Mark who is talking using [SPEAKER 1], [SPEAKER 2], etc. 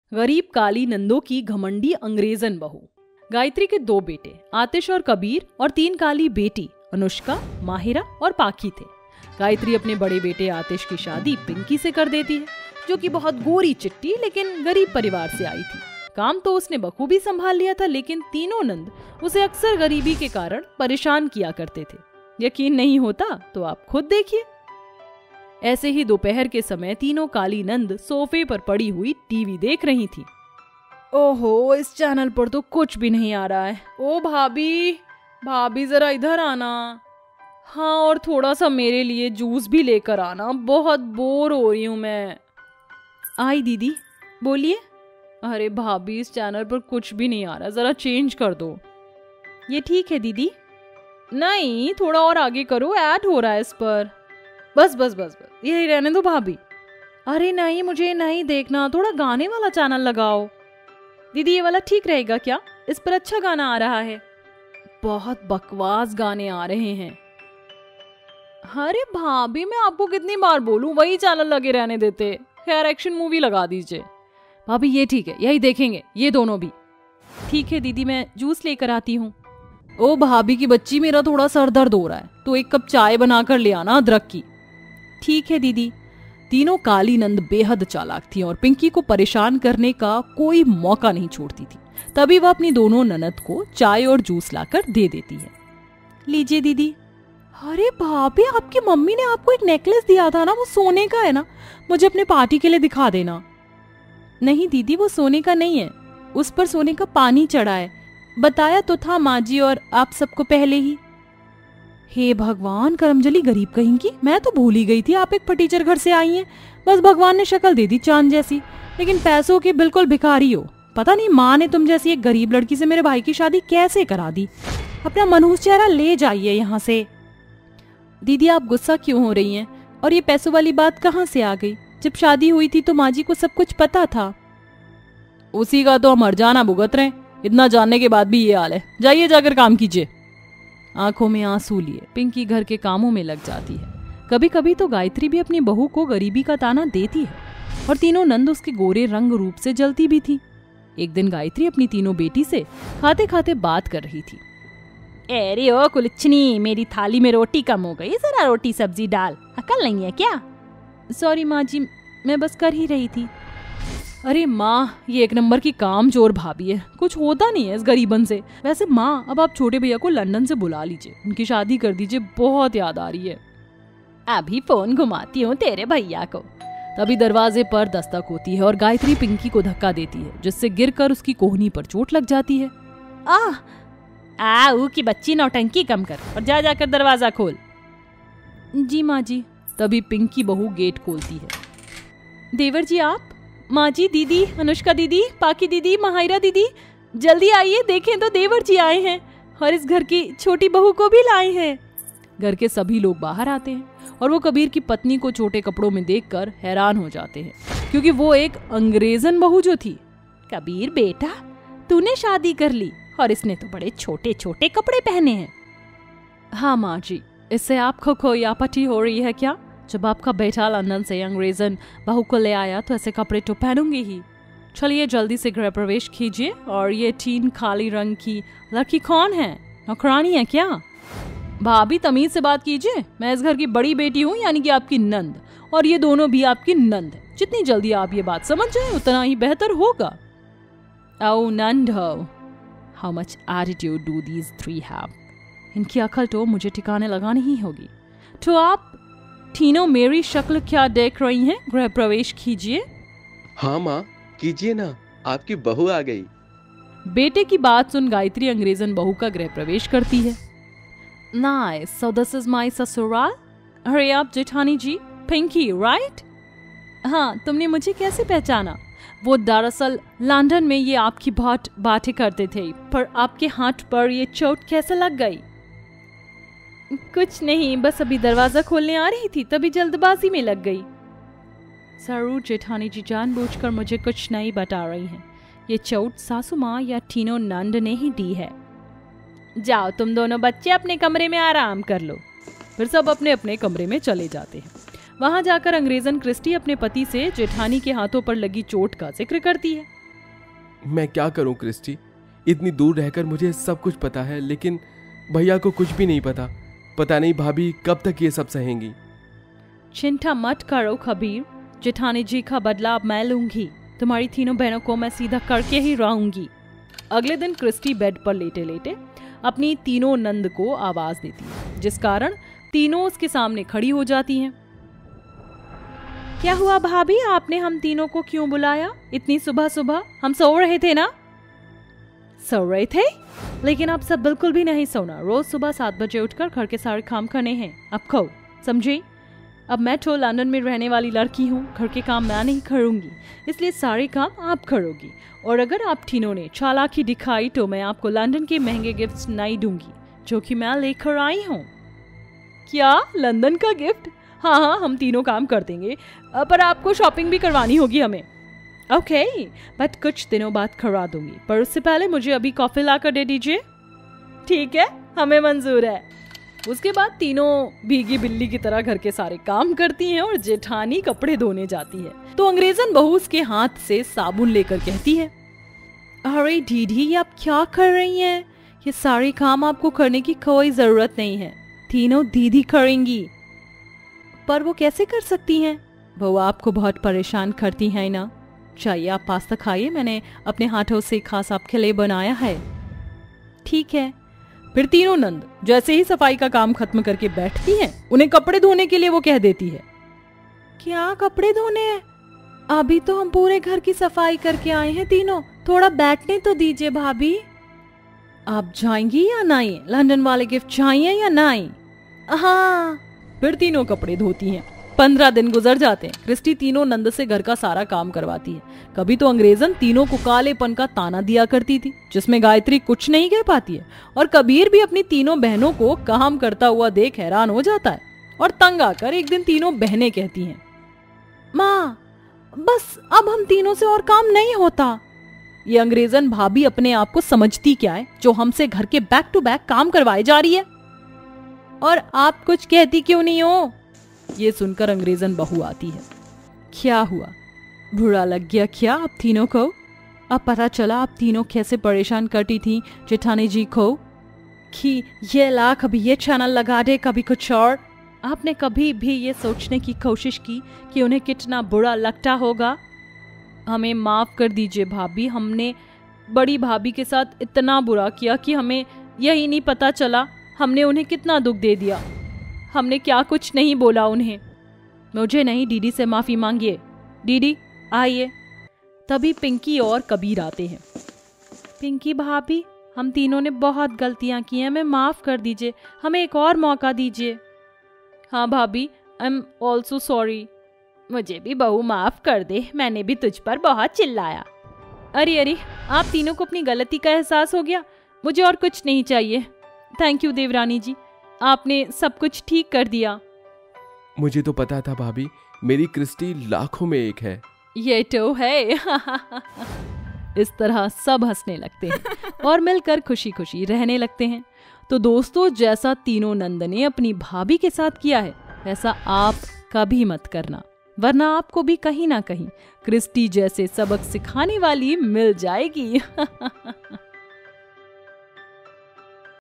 [SPEAKER 1] गरीब काली नंदों की घमंडी अंग्रेजन बहू। गायत्री के 2 बेटे आतिश और कबीर और 3 काली बेटी अनुष्का, माहिरा और पाखी थे। गायत्री अपने बड़े बेटे आतिश की शादी पिंकी से कर देती है, जो कि बहुत गोरी चिट्टी लेकिन गरीब परिवार से आई थी। काम तो उसने बखूबी संभाल लिया था, लेकिन तीनों नंद उसे अक्सर गरीबी के कारण परेशान किया करते थे। यकीन नहीं होता तो आप खुद देखिए। ऐसे ही दोपहर के समय तीनों काली नंद सोफे पर पड़ी हुई टीवी देख रही थी। ओहो, इस चैनल पर तो कुछ भी नहीं आ रहा है। ओ भाभी, भाभी जरा इधर आना। हाँ, और थोड़ा सा मेरे लिए जूस भी लेकर आना, बहुत बोर हो रही हूँ मैं। आई दीदी, बोलिए। अरे भाभी, इस चैनल पर कुछ भी नहीं आ रहा, जरा चेंज कर दो। ये ठीक है दीदी। नहीं, थोड़ा और आगे करो, ऐड हो रहा है इस पर। बस बस बस बस, यही रहने दो भाभी। अरे नहीं, मुझे नहीं देखना, थोड़ा गाने वाला चैनल लगाओ। दीदी, ये वाला ठीक रहेगा क्या? इस पर अच्छा गाना आ रहा है। बहुत बकवास गाने आ रहे हैं। अरे भाभी, मैं आपको कितनी बार बोलूं, वही चैनल लगे रहने देते। खैर, एक्शन मूवी लगा दीजिए। भाभी ये ठीक है, यही देखेंगे, ये दोनों भी। ठीक है दीदी, मैं जूस लेकर आती हूँ। ओ भाभी की बच्ची, मेरा थोड़ा सर दर्द हो रहा है, तो 1 कप चाय बनाकर ले आना अदरक की। ठीक है दीदी। तीनों काली नंद बेहद चालाक थी और पिंकी को परेशान करने का कोई मौका नहीं छोड़ती थी। तभी वह अपनी दोनों ननद को चाय और जूस लाकर दे देती है। लीजिए दीदी। अरे भाभी, आपकी मम्मी ने आपको एक नेकलेस दिया था ना, वो सोने का है ना? मुझे अपने पार्टी के लिए दिखा देना। नहीं दीदी, वो सोने का नहीं है, उस पर सोने का पानी चढ़ा है। बताया तो था माँ जी और आप सबको पहले ही। हे भगवान, करमजली गरीब कहेंगी, मैं तो भूल ही गई थी आप एक फटीचर घर से आई हैं। बस भगवान ने शक्ल दे दी चांद जैसी, लेकिन पैसों की बिल्कुल भिखारी हो। पता नहीं माँ ने तुम जैसी एक गरीब लड़की से मेरे भाई की शादी कैसे करा दी। अपना मनहूस चेहरा ले जाइए यहाँ से। दीदी, आप गुस्सा क्यों हो रही हैं? और ये पैसों वाली बात कहाँ से आ गई? जब शादी हुई थी तो माँ जी को सब कुछ पता था। उसी का तो हम हरजाना भुगत रहे, इतना जानने के बाद भी ये हाल है। जाइए, जाकर काम कीजिए। आंखों में आंसू लिए पिंकी घर के कामों में लग जाती है। कभी कभी तो गायत्री भी अपनी बहू को गरीबी का ताना देती है और तीनों नंद उसके गोरे रंग रूप से जलती भी थी। एक दिन गायत्री अपनी तीनों बेटी से खाते खाते बात कर रही थी। अरे ओ कुलच्छनी, मेरी थाली में रोटी कम हो गई, जरा रोटी सब्जी डाल, अकल नहीं है क्या? सॉरी माँ जी, मैं बस कर ही रही थी। अरे माँ, ये 1 नंबर की काम चोर भाभी है, कुछ होता नहीं है इस गरीबन से। वैसे माँ, अब आप छोटे भैया को लंदन से बुला लीजिए, उनकी शादी कर दीजिए, बहुत याद आ रही है। अभी फोन घुमाती हूँ तेरे भैया को। तभी दरवाजे पर दस्तक होती है और गायत्री पिंकी को धक्का देती है, जिससे गिरकर उसकी कोहनी पर चोट लग जाती है। ऊ की बच्ची, नौटंकी कम कर और जा जाकर दरवाजा खोल। जी माँ जी। तभी पिंकी बहू गेट खोलती है। देवर जी आप? माँ जी, दीदी, अनुष्का दीदी, पाकी दीदी, माहिरा दीदी, जल्दी आइए, देखें तो देवर जी आए हैं और इस घर की छोटी बहू को भी लाए हैं। घर के सभी लोग बाहर आते हैं और वो कबीर की पत्नी को छोटे कपड़ों में देखकर हैरान हो जाते हैं, क्योंकि वो एक अंग्रेजन बहू जो थी। कबीर बेटा, तूने शादी कर ली और इसने तो बड़े छोटे छोटे कपड़े पहने हैं। हाँ माँ जी, इससे आपको कोई आपत्ति हो रही है क्या? जब आपका बेटा लंदन से अंग्रेजन बहू को ले आया तो ऐसे कपड़े तो पहनूंगी ही। चलिए जल्दी से गृह प्रवेश कीजिए। और ये 3 काली रंग की लड़की कौन है? नौकरानी है क्या? भाभी, तमीज से बात कीजिए, मैं इस घर की बड़ी बेटी हूँ, यानी कि आपकी नंद, और ये दोनों भी आपकी नंद है। जितनी जल्दी आप ये बात समझ जाए उतना ही बेहतर होगा। ओ नंद हो, how much attitude do these 3 have? इनकी अकल तो मुझे ठिकाने लगानी ही होगी। तो आप तीनों मेरी शक्ल क्या देख रही हैं? गृह प्रवेश कीजिए।
[SPEAKER 2] हाँ माँ, कीजिए ना, आपकी बहू आ गई।
[SPEAKER 1] बेटे की बात सुन गायत्री अंग्रेजन बहू का गृह प्रवेश करती है। Nice, so this is my ससुराल। अरे आप जेठानी जी, पिंकी राइट? हाँ, तुमने मुझे कैसे पहचाना? वो दरअसल लंदन में ये आपकी बहुत बातें करते थे, पर आपके हाथ पर ये चोट कैसे लग गई? कुछ नहीं, बस अभी दरवाजा खोलने आ रही थी, तभी जल्दबाजी में लग गई। जरूर जेठानी जी जानबूझकर मुझे कुछ नहीं बता रही हैं। ये चोट सासू माँ या तीनों नंद ने ही दी है। जाओ तुम दोनों बच्चे अपने कमरे में आराम कर लो। फिर सब अपने अपने कमरे में चले जाते हैं। वहां जाकर अंग्रेजन क्रिस्टी अपने पति से जेठानी के हाथों पर लगी चोट का जिक्र करती है।
[SPEAKER 2] मैं क्या करूं क्रिस्टी, इतनी दूर रहकर मुझे सब कुछ पता है, लेकिन भैया को कुछ भी नहीं पता। पता नहीं भाभी कब तक ये सब सहेंगी।
[SPEAKER 1] चिंता मत करो कबीर, जेठानी जी का बदला अब मैं लूंगी। तुम्हारी तीनों बहनों को मैं सीधा करके ही रहूंगी। अगले दिन क्रिस्टी बेड पर लेटे लेटे अपनी तीनों नंद को आवाज देती है, जिस कारण तीनों उसके सामने खड़ी हो जाती हैं। क्या हुआ भाभी, आपने हम तीनों को क्यों बुलाया इतनी सुबह सुबह? हम सो रहे थे ना? सो रहे थे? लेकिन आप सब बिल्कुल भी नहीं सोना। रोज सुबह 7 बजे उठकर घर के सारे काम करने हैं। अब खाओ, समझे? अब मैं तो लंदन में रहने वाली लड़की हूँ, घर के काम मैं नहीं करूँगी, इसलिए सारे काम आप करोगी। और अगर आप तीनों ने चालाकी दिखाई तो मैं आपको लंदन के महंगे गिफ्ट्स नहीं दूंगी जो कि मैं लेकर आई हूँ। क्या, लंदन का गिफ्ट? हाँ हाँ, हम तीनों काम कर देंगे, पर आपको शॉपिंग भी करवानी होगी हमें। ओके, बट कुछ दिनों बाद करवा दूंगी, पर उससे पहले मुझे अभी कॉफी ला कर दे दीजिए। ठीक है, हमें मंजूर है। उसके बाद तीनों भीगी बिल्ली की तरह घर के सारे काम करती हैं और जेठानी कपड़े धोने जाती है तो अंग्रेजन बहू उसके हाथ से साबुन लेकर कहती है, अरे दीदी, ये आप क्या कर रही हैं? ये सारे काम आपको करने की कोई जरूरत नहीं है, तीनों दीदी करेंगी। पर वो कैसे कर सकती हैं? वो आपको बहुत परेशान करती हैं ना। चाहिए आप पास्ता खाइए, मैंने अपने हाथों से खास आपके लिए बनाया है। ठीक है। फिर तीनों नंद जैसे ही सफाई का काम खत्म करके बैठती हैं, उन्हें कपड़े धोने के लिए वो कह देती है, क्या कपड़े धोने हैं? अभी तो हम पूरे घर की सफाई करके आए हैं तीनों, थोड़ा बैठने तो दीजिए भाभी। आप जाएंगी या नहीं? लंदन वाले गिफ्ट चाहिए या नहीं? हाँ। फिर तीनों कपड़े धोती हैं। 15 दिन गुजर जाते हैं। क्रिस्टी तीनों नंद से घर का सारा काम करवाती है। कभी तो अंग्रेजन तीनों को कालेपन का ताना दिया करती थी, जिसमें गायत्री कुछ नहीं कह पाती है, और कबीर भी अपनी तीनों बहनों को काम करता हुआ देख हैरान हो जाता है और तंग आकर एक दिन तीनों बहनें कहती हैं, माँ बस अब हम तीनों से और काम नहीं होता। ये अंग्रेजन भाभी अपने आप को समझती क्या है, जो हमसे घर के बैक टू बैक काम करवाए जा रही है, और आप कुछ कहती क्यों नहीं हो? ये सुनकर अंग्रेजन बहू आती है। क्या हुआ, बुरा लग गया क्या आप तीनों को? अब पता चला आप तीनों कैसे परेशान करती थी जेठानी जी को कि ये ला, कभी ये चैनल लगा दे, कभी कुछ और। आपने कभी भी ये सोचने की कोशिश की कि उन्हें कितना बुरा लगता होगा? हमें माफ कर दीजिए भाभी, हमने बड़ी भाभी के साथ इतना बुरा किया कि हमें यही नहीं पता चला हमने उन्हें कितना दुख दे दिया। हमने क्या कुछ नहीं बोला उन्हें। मुझे नहीं, दीदी से माफी मांगिए। दीदी आइए। तभी पिंकी और कबीर आते हैं। पिंकी भाभी, हम तीनों ने बहुत गलतियां की हैं, हमें माफ कर दीजिए, हमें एक और मौका दीजिए। हाँ भाभी, आई एम ऑल्सो सॉरी। मुझे भी बहू माफ कर दे, मैंने भी तुझ पर बहुत चिल्लाया। अरे अरे, आप तीनों को अपनी गलती का एहसास हो गया, मुझे और कुछ नहीं चाहिए। थैंक यू देवरानी जी, आपने सब कुछ ठीक कर दिया।
[SPEAKER 2] मुझे तो पता था भाभी, मेरी क्रिस्टी लाखों में एक है।
[SPEAKER 1] ये तो है। इस तरह सब हंसने लगते हैं और मिलकर खुशी खुशी रहने लगते हैं। तो दोस्तों, जैसा तीनों नंद ने अपनी भाभी के साथ किया है, वैसा आप कभी मत करना, वरना आपको भी कहीं ना कहीं क्रिस्टी जैसे सबक सिखाने वाली मिल जाएगी।